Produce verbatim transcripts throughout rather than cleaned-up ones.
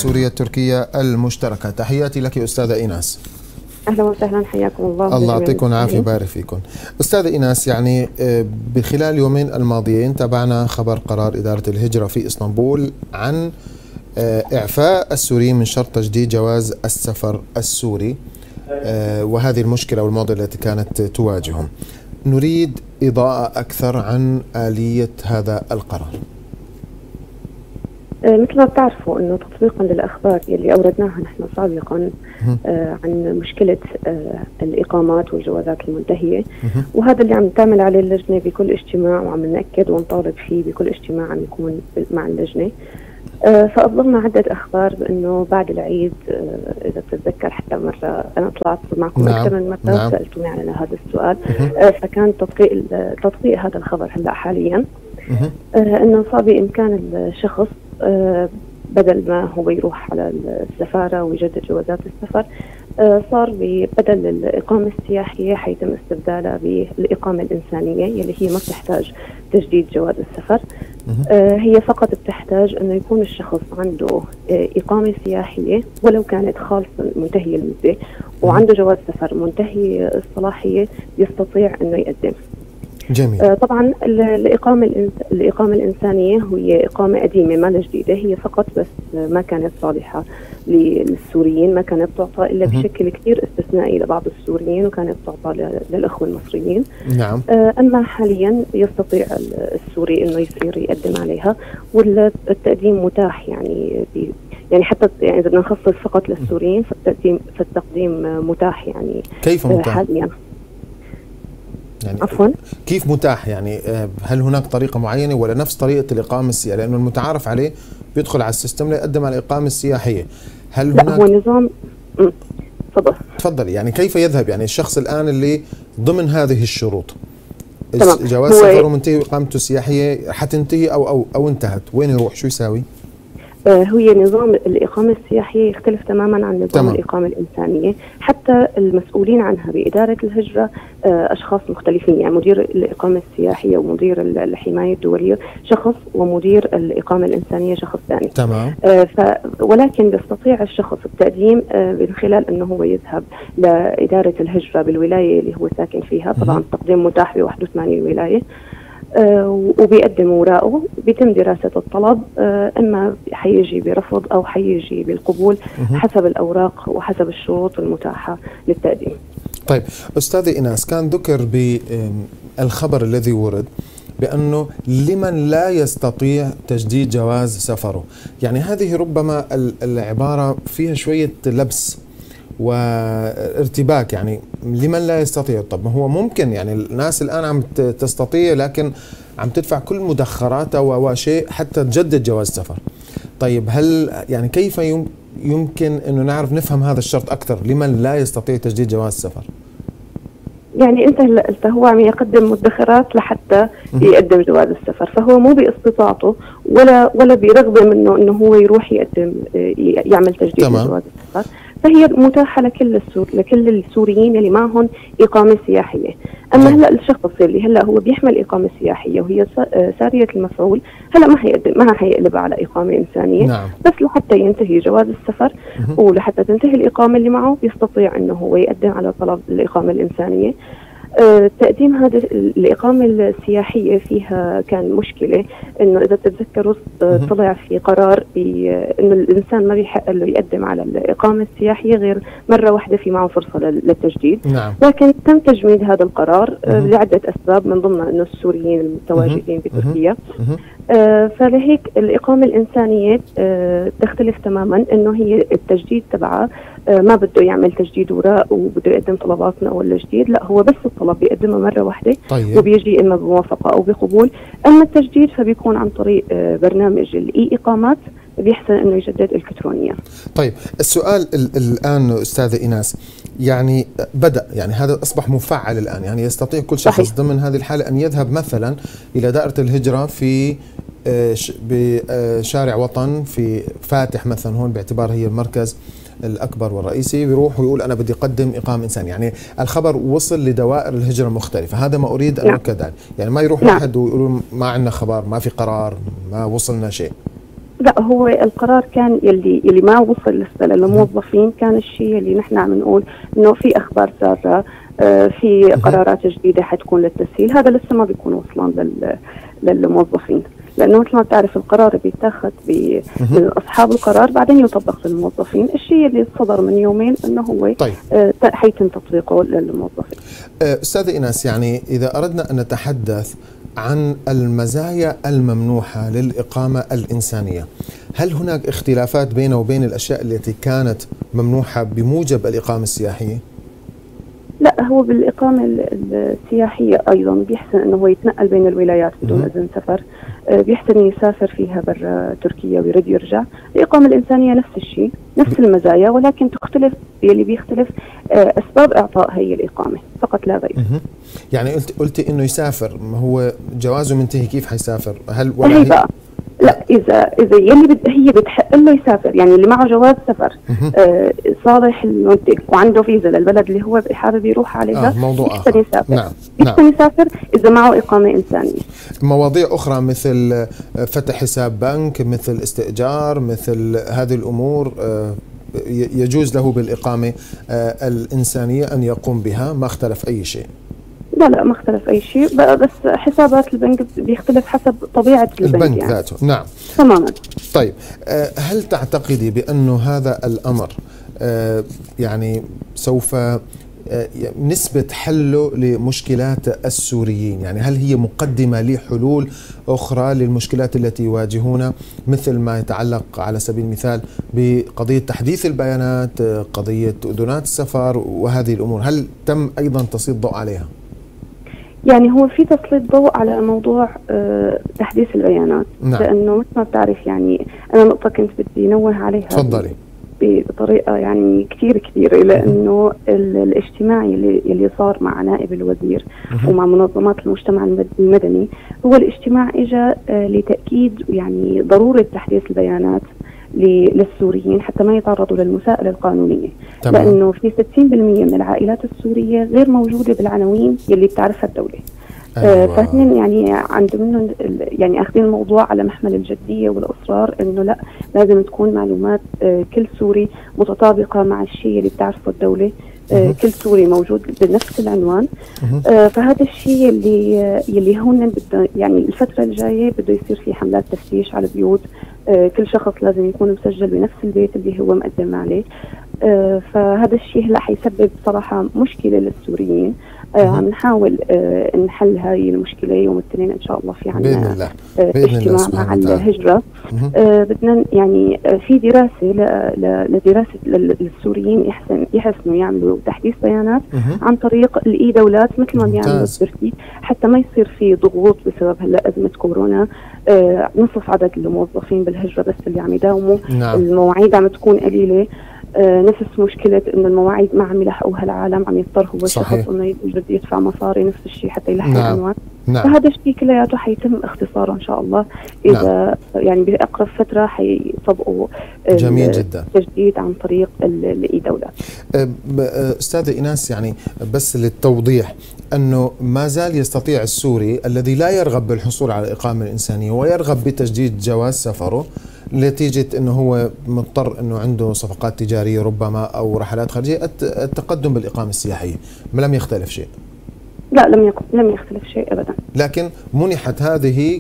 السورية التركية المشتركة. تحياتي لك أستاذة إيناس. أهلا وسهلا، حياكم الله. الله يعطيكم العافية ويبارك فيكم. أستاذة إيناس، يعني بخلال اليومين الماضيين تابعنا خبر قرار إدارة الهجرة في إسطنبول عن إعفاء السوريين من شرط تجديد جواز السفر السوري، وهذه المشكلة والمعضلة التي كانت تواجههم. نريد إضاءة أكثر عن آلية هذا القرار. مثل ما بتعرفوا انه تطبيقا للاخبار اللي اوردناها نحن سابقا آه عن مشكله آه الاقامات والجوازات المنتهيه، وهذا اللي عم تعمل عليه اللجنه بكل اجتماع، وعم ناكد ونطالب فيه بكل اجتماع عم يكون مع اللجنه. آه فاصدرنا عده اخبار بانه بعد العيد، آه اذا بتتذكر حتى مره انا طلعت معكم نعم. اكثر من مره نعم. سالتوني على هذا السؤال. آه فكان تطبيق تطبيق هذا الخبر هلا حاليا، آه انه صار بامكان الشخص آه بدل ما هو يروح على السفارة ويجدد جوازات السفر، آه صار بدل الإقامة السياحية حيتم استبدالها بالإقامة الإنسانية يلي هي ما بتحتاج تجديد جواز السفر. آه هي فقط بتحتاج أنه يكون الشخص عنده آه إقامة سياحية ولو كانت خالصة منتهية المدة، وعنده جواز سفر منتهي الصلاحية يستطيع أنه يقدم. جميل. آه طبعا الإقامة الإنس... الإقامة الإنسانية هي إقامة قديمة ما جديدة، هي فقط بس ما كانت صالحة للسوريين، ما كانت تعطى إلا بشكل كثير استثنائي لبعض السوريين، وكانت تعطى للأخوة المصريين. نعم. آه أما حاليا يستطيع السوري إنه يصير يقدم عليها، والتقديم متاح يعني بي... يعني حتى يعني إذا بدنا نخصص فقط للسوريين فالتقديم فالتقديم متاح يعني. كيف متاح؟ حاليا يعني عفوا كيف متاح؟ يعني هل هناك طريقة معينة ولا نفس طريقة الإقامة السياحية؟ لأنه المتعارف عليه بيدخل على السيستم ليقدم على الإقامة السياحية. هل لا هناك هو نظام تفضل تفضل يعني كيف يذهب يعني الشخص الآن اللي ضمن هذه الشروط، تمام. جواز سفره منتهي وإقامته السياحية حتنتهي أو أو أو انتهت، وين يروح؟ شو يساوي؟ هي نظام الإقامة السياحية يختلف تماما عن نظام تمام. الإقامة الإنسانية، حتى المسؤولين عنها بإدارة الهجرة أشخاص مختلفين، يعني مدير الإقامة السياحية ومدير الحماية الدولية شخص، ومدير الإقامة الإنسانية شخص ثاني. تمام. ف ولكن يستطيع الشخص التقديم من خلال أنه هو يذهب لإدارة الهجرة بالولاية اللي هو ساكن فيها، طبعا التقديم متاح ب واحد وثمانين ولاية، آه وبيقدم اوراقه، بيتم دراسه الطلب، آه اما حيجي برفض او حيجي بالقبول حسب الاوراق وحسب الشروط المتاحه للتقديم. طيب استاذه ايناس، كان ذكر بالخبر الذي ورد بانه لمن لا يستطيع تجديد جواز سفره، يعني هذه ربما العباره فيها شويه لبس وارتباك، يعني لمن لا يستطيع. طب ما هو ممكن يعني الناس الآن عم تستطيع لكن عم تدفع كل مدخراتها وشيء حتى تجدد جواز سفر. طيب هل يعني كيف يمكن انه نعرف نفهم هذا الشرط اكثر لمن لا يستطيع تجديد جواز سفر؟ يعني انت هلا هو عم يقدم مدخرات لحتى يقدم جواز السفر، فهو مو باستطاعته ولا ولا برغبه منه انه هو يروح يقدم يعمل تجديد جواز السفر، فهي متاحه لكل السور لكل السوريين اللي معهم اقامه سياحيه. اما هلا الشخص اللي هلا هو بيحمل اقامه سياحيه وهي ساريه المفعول، هلا ما حيقدم ما حيقلب على اقامه انسانيه. نعم. بس لحتى ينتهي جواز السفر ولحتى تنتهي الاقامه اللي معه بيستطيع انه هو يقدم على طلب الاقامه الانسانيه. أه تقديم هذه الإقامة السياحية فيها كان مشكلة، إنه إذا تتذكروا طلع في قرار إنه الإنسان ما بيحق له يقدم على الإقامة السياحية غير مرة واحدة في معه فرصة للتجديد. نعم. لكن تم تجميد هذا القرار أه لعدة أسباب، من ضمنها إنه السوريين المتواجدين بتركيا. أه فلهيك الإقامة الإنسانية أه تختلف تماما، إنه هي التجديد تبعها أه ما بده يعمل تجديد وراء وبده يقدم طلبات من أول جديد، لا هو بس الطلب بيقدمها مرة واحدة. طيب. وبيجي إما بموافقة أو بقبول. أما التجديد فبيكون عن طريق أه برنامج الإي إقامات، بيحسن إنه يجدد إلكترونيا. طيب السؤال الآن أستاذة إيناس، يعني بدأ يعني هذا أصبح مفعل الآن، يعني يستطيع كل شخص صحيح. ضمن هذه الحالة أن يذهب مثلا إلى دائرة الهجرة في بشارع وطن في فاتح مثلا هون، باعتبار هي المركز الأكبر والرئيسي، بيروح ويقول أنا بدي أقدم إقامة إنسانية. يعني الخبر وصل لدوائر الهجرة المختلفة، هذا ما أريد أن أؤكد عليه. يعني ما يروح واحد ويقولوا ما عندنا خبر، ما في قرار، ما وصلنا شيء. لا، هو القرار كان يلي يلي ما وصل لسه للموظفين، كان الشيء اللي نحن عم نقول انه في اخبار ساره، في قرارات جديده حتكون للتسهيل، هذا لسه ما بيكون وصلان للموظفين، لانه مثل ما بتعرف القرار بيتاخذ من اصحاب القرار بعدين يطبق للموظفين. الشيء اللي صدر من يومين انه هو طيب. حيتم تطبيقه للموظفين. استاذ ايناس، يعني اذا اردنا ان نتحدث عن المزايا الممنوحه للاقامه الانسانيه، هل هناك اختلافات بينه وبين الاشياء التي كانت ممنوحه بموجب الاقامه السياحيه؟ لا، هو بالإقامة السياحية أيضا بيحسن أنه هو يتنقل بين الولايات بدون إذن سفر، بيحسن يسافر فيها برا تركيا ويرد يرجع. الإقامة الإنسانية نفس الشيء، نفس المزايا، ولكن تختلف، اللي بيختلف أسباب إعطاء هي الإقامة فقط لا غير. يعني قلت قلتي إنه يسافر، ما هو جوازه منتهي، كيف حيسافر؟ هل ولا هي بقى لا، اذا اذا يلي بد هي بتحق له يسافر، يعني اللي معه جواز سفر آه صالح المنتج وعنده فيزا للبلد اللي هو حابب يروح عليها، آه موضوع يحسن آخر. يسافر. نعم يحسن نعم. يسافر اذا معه اقامه انسانيه. مواضيع اخرى مثل فتح حساب بنك، مثل استئجار، مثل هذه الامور آه يجوز له بالاقامه آه الانسانيه ان يقوم بها، ما اختلف اي شيء. لا لا، ما اختلف أي شيء، بس حسابات البنك بيختلف حسب طبيعة البنك, البنك يعني. ذاته. نعم تماما. طيب، هل تعتقدي بأنه هذا الأمر يعني سوف نسبة حله لمشكلات السوريين، يعني هل هي مقدمة لحلول أخرى للمشكلات التي يواجهونها، مثل ما يتعلق على سبيل المثال بقضية تحديث البيانات، قضية أذونات السفر وهذه الأمور، هل تم أيضا تسليط الضوء عليها؟ يعني هو في تسليط ضوء على موضوع أه تحديث البيانات. نعم. لأنه مثل ما بتعرف، يعني أنا نقطة كنت بدي نوه عليها. تفضلي. بطريقة يعني كثير كثيرة، لأنه الاجتماعي اللي, اللي صار مع نائب الوزير ومع منظمات المجتمع المدني، هو الاجتماع اجى أه لتأكيد يعني ضرورة تحديث البيانات للسوريين حتى ما يتعرضوا للمساءلة القانونية. طبعا. لأنه في ستين بالمئة من العائلات السورية غير موجودة بالعناوين يلي بتعرفها الدولة. أيوة. فهن يعني عندهم يعني اخذين الموضوع على محمل الجدية والإصرار انه لا، لازم تكون معلومات كل سوري متطابقة مع الشيء اللي بتعرفه الدولة. أه كل سوري موجود بنفس العنوان. أه فهذا الشيء اللي اللي هون بده يعني الفترة الجاية بده يصير في حملات تفتيش على البيوت. أه كل شخص لازم يكون مسجل بنفس البيت اللي هو مقدم عليه. أه فهذا الشيء هلا حيسبب صراحة مشكلة للسوريين. آه عم نحاول آه نحل هاي المشكلة يوم الاثنين إن شاء الله. في عنا الله. آه اجتماع مع الهجرة. آه بدنا يعني آه في دراسة لدراسة للسوريين يحسن يحسنوا يعملوا تحديث بيانات عن طريق الإي دولات مثل ما بيعملوا التركي، حتى ما يصير في ضغوط بسبب هلا أزمة كورونا. آه نصف عدد الموظفين بالهجرة بس اللي عم يداوموا. نعم. المواعيد عم تكون قليلة. آه نفس مشكلة إنه المواعيد ما عم يلحقوها العالم، عم يضطر هو الشخص إنه يجد يدفع مصاري نفس الشيء حتى يلحق العنوان. نعم. فهذا الشيء كلياته حيتم اختصاره إن شاء الله إذا نعم. يعني بأقرب فترة حيطبقوا جميل جدا تجديد عن طريق الإي دولات. أستاذة إيناس، يعني بس للتوضيح أنه ما زال يستطيع السوري الذي لا يرغب بالحصول على الإقامة الإنسانية ويرغب بتجديد جواز سفره نتيجة أنه هو مضطر أنه عنده صفقات تجارية ربما أو رحلات خارجية التقدم بالإقامة السياحية، ما لم يختلف شيء. لا، لم لم يختلف شيء أبدا، لكن منحت هذه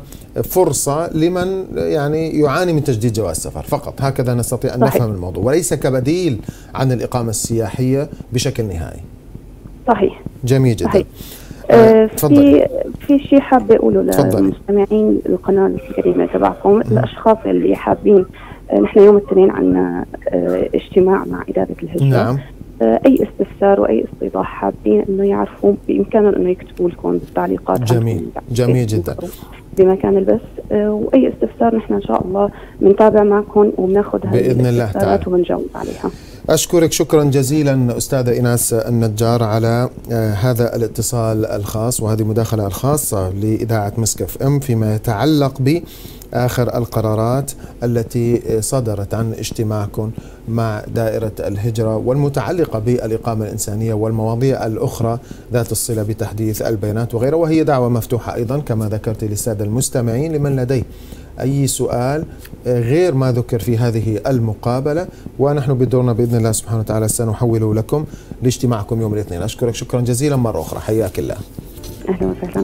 كفرصة لمن يعني يعاني من تجديد جواز سفر فقط، هكذا نستطيع أن صحيح. نفهم الموضوع، وليس كبديل عن الإقامة السياحية بشكل نهائي. صحيح. جميل جدا. صحيح. آه في في شيء حابة أقوله للمستمعين القناة الكريمة تبعكم، الأشخاص اللي حابين، آه نحن يوم الاثنين عندنا آه اجتماع مع إدارة الهجرة. نعم. آه أي استفسار وأي استيضاح حابين إنه يعرفوا بإمكانهم إنه يكتبوا لكم بالتعليقات. جميل جميل جدا. بمكان البث. آه وأي استفسار نحن إن شاء الله بنتابع معكم وبناخذ هذه بإذن الله تعالى وبنجاوب عليها. أشكرك شكرا جزيلا أستاذة إيناس النجار على هذا الاتصال الخاص وهذه المداخلة الخاصة لإذاعة مسكف أم فيما يتعلق بآخر القرارات التي صدرت عن اجتماعكم مع دائرة الهجرة والمتعلقة بالإقامة الإنسانية والمواضيع الأخرى ذات الصلة بتحديث البيانات وغيرها، وهي دعوة مفتوحة أيضا كما ذكرت للسادة المستمعين لمن لديه أي سؤال غير ما ذكر في هذه المقابلة، ونحن بدورنا بإذن الله سبحانه وتعالى سنحوله لكم لاجتماعكم يوم الاثنين. أشكرك شكرا جزيلا مرة أخرى، حياك الله. أهلا وسهلا.